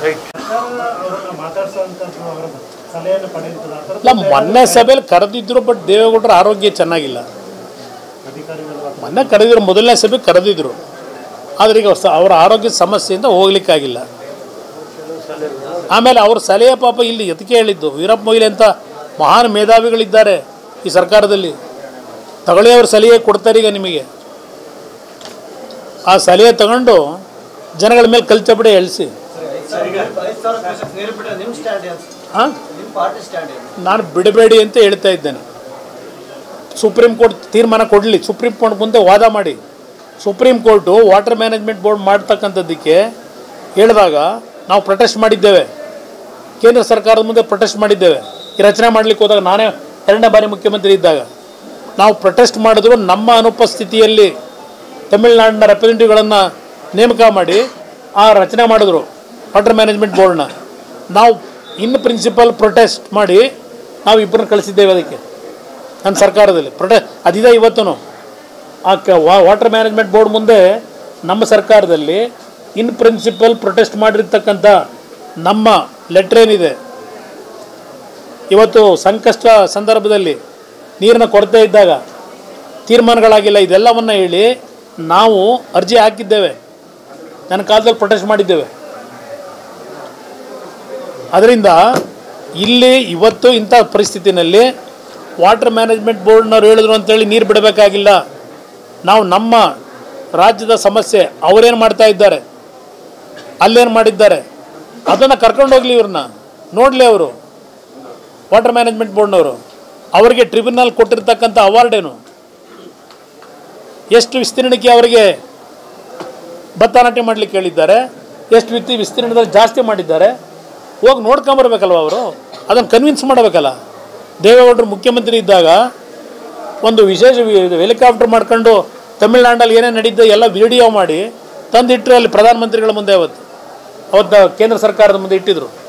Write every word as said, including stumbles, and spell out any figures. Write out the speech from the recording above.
ಇಲ್ಲ, ಮೊನ್ನೆ ಸಭೆಯಲ್ಲಿ ಕರೆದಿದ್ರು, ಬಟ್ ದೇವೇಗೌಡರ ಆರೋಗ್ಯ ಚೆನ್ನಾಗಿಲ್ಲ. ಮೊನ್ನೆ ಕರೆದಿದ್ರು, ಮೊದಲನೇ ಸಭೆ ಕರೆದಿದ್ರು, ಆದರೆ ಈಗ ಅವರ ಆರೋಗ್ಯದ ಸಮಸ್ಯೆಯಿಂದ ಹೋಗ್ಲಿಕ್ಕಾಗಿಲ್ಲ. ಆಮೇಲೆ ಅವ್ರ ಸಲಹೆ ಪಾಪ ಇಲ್ಲಿ ಎದಕ್ಕೆ ಹೇಳಿದ್ದು, ವೀರಪ್ಪ ಮೊಯ್ಲಿ ಅಂತ ಮಹಾನ್ ಮೇಧಾವಿಗಳಿದ್ದಾರೆ ಈ ಸರ್ಕಾರದಲ್ಲಿ, ತಗೊಳ್ಳಿ ಅವ್ರ ಸಲಹೆ ಕೊಡ್ತಾರೆ ಈಗ ನಿಮಗೆ. ಆ ಸಲಹೆ ತಗೊಂಡು ಜನಗಳ ಮೇಲೆ ಕಲ್ಚಬಿಡಿ ಎಳಿಸಿ. ಹಾಂ, ನಾನು ಬಿಡಬೇಡಿ ಅಂತ ಹೇಳ್ತಾ ಇದ್ದೇನೆ. ಸುಪ್ರೀಂ ಕೋರ್ಟ್ ತೀರ್ಮಾನ ಕೊಡಲಿ, ಸುಪ್ರೀಂ ಕೋರ್ಟ್ ಮುಂದೆ ವಾದ ಮಾಡಿ. Supreme court water management board ಮಾಡ್ತಕ್ಕಂಥದ್ದಕ್ಕೆ ಹೇಳಿದಾಗ ನಾವು ಪ್ರೊಟೆಸ್ಟ್ ಮಾಡಿದ್ದೇವೆ, ಕೇಂದ್ರ ಸರ್ಕಾರದ ಮುಂದೆ ಪ್ರೊಟೆಸ್ಟ್ ಮಾಡಿದ್ದೇವೆ. ಈ ರಚನೆ ಮಾಡಲಿಕ್ಕೆ ಹೋದಾಗ ನಾನೇ ಎರಡನೇ ಬಾರಿ ಮುಖ್ಯಮಂತ್ರಿ ಇದ್ದಾಗ ನಾವು ಪ್ರೊಟೆಸ್ಟ್ ಮಾಡಿದ್ರು. ನಮ್ಮ ಅನುಪಸ್ಥಿತಿಯಲ್ಲಿ ತಮಿಳುನಾಡಿನ ರೆಪ್ರೆಸೆಂಟೇಟಿವ್ಗಳನ್ನು ನೇಮಕ ಮಾಡಿ ಆ ರಚನೆ ಮಾಡಿದ್ರು ವಾಟರ್ ಮ್ಯಾನೇಜ್ಮೆಂಟ್ ಬೋರ್ಡ್ನ. ನಾವು ಇನ್ ಪ್ರಿನ್ಸಿಪಲ್ ಪ್ರೊಟೆಸ್ಟ್ ಮಾಡಿ ನಾವು ಇಬ್ಬರನ್ನ ಕಳಿಸಿದ್ದೇವೆ ಅದಕ್ಕೆ ನನ್ನ ಸರ್ಕಾರದಲ್ಲಿ. ಪ್ರೊಟೆಸ್ಟ್ ಅದಿದೆ ಇವತ್ತು. ಆ ಕ ವಾಟರ್ ಮ್ಯಾನೇಜ್ಮೆಂಟ್ ಬೋರ್ಡ್ ಮುಂದೆ ನಮ್ಮ ಸರ್ಕಾರದಲ್ಲಿ ಇನ್ ಪ್ರಿನ್ಸಿಪಲ್ ಪ್ರೊಟೆಸ್ಟ್ ಮಾಡಿರ್ತಕ್ಕಂಥ ನಮ್ಮ ಲೆಟ್ರ್ ಏನಿದೆ, ಇವತ್ತು ಸಂಕಷ್ಟ ಸಂದರ್ಭದಲ್ಲಿ ನೀರಿನ ಕೊರತೆ ಇದ್ದಾಗ ತೀರ್ಮಾನಗಳಾಗಿಲ್ಲ, ಇದೆಲ್ಲವನ್ನು ಹೇಳಿ ನಾವು ಅರ್ಜಿ ಹಾಕಿದ್ದೇವೆ. ನನ್ನ ಕಾಲದಲ್ಲಿ ಪ್ರೊಟೆಸ್ಟ್ ಮಾಡಿದ್ದೇವೆ. ಅದರಿಂದ ಇಲ್ಲಿ ಇವತ್ತು ಇಂಥ ಪರಿಸ್ಥಿತಿನಲ್ಲಿ ವಾಟರ್ ಮ್ಯಾನೇಜ್ಮೆಂಟ್ ಬೋರ್ಡ್ನವ್ರು ಹೇಳಿದ್ರು ಅಂತೇಳಿ ನೀರು ಬಿಡಬೇಕಾಗಿಲ್ಲ. ನಾವು ನಮ್ಮ ರಾಜ್ಯದ ಸಮಸ್ಯೆ ಅವರೇನು ಮಾಡ್ತಾ ಇದ್ದಾರೆ, ಅಲ್ಲೇನು ಮಾಡಿದ್ದಾರೆ ಅದನ್ನು ಕರ್ಕೊಂಡೋಗ್ಲಿ, ಇವ್ರನ್ನ ನೋಡಲಿ. ಅವರು ವಾಟರ್ ಮ್ಯಾನೇಜ್ಮೆಂಟ್ ಬೋರ್ಡ್ನವರು ಅವರಿಗೆ ಟ್ರಿಬ್ಯುನಲ್ ಕೊಟ್ಟಿರ್ತಕ್ಕಂಥ ಅವಾರ್ಡೇನು, ಎಷ್ಟು ವಿಸ್ತೀರ್ಣಕ್ಕೆ ಅವರಿಗೆ ಭತ್ತ ನಾಟಿ ಮಾಡಲಿಕ್ಕೆ ಹೇಳಿದ್ದಾರೆ, ಎಷ್ಟು ವಿತ್ತಿ ವಿಸ್ತೀರ್ಣದಲ್ಲಿ ಜಾಸ್ತಿ ಮಾಡಿದ್ದಾರೆ, ಹೋಗಿ ನೋಡ್ಕೊಂಬರ್ಬೇಕಲ್ವ ಅವರು. ಅದನ್ನು ಕನ್ವಿನ್ಸ್ ಮಾಡಬೇಕಲ್ಲ. ದೇವೇಗೌಡರು ಮುಖ್ಯಮಂತ್ರಿ ಇದ್ದಾಗ ಒಂದು ವಿಶೇಷ ಹೆಲಿಕಾಪ್ಟರ್ ಮಾಡ್ಕೊಂಡು ತಮಿಳ್ನಾಡಲ್ಲಿ ಏನೇನು ನಡೀತದೆ ಎಲ್ಲ ವಿಡಿಯೋ ಮಾಡಿ ತಂದಿಟ್ಟರೆ ಅಲ್ಲಿ ಪ್ರಧಾನಮಂತ್ರಿಗಳ ಮುಂದೆ ಅವತ್ತು ಅವತ್ತು ಕೇಂದ್ರ ಸರ್ಕಾರದ ಮುಂದೆ ಇಟ್ಟಿದ್ರು.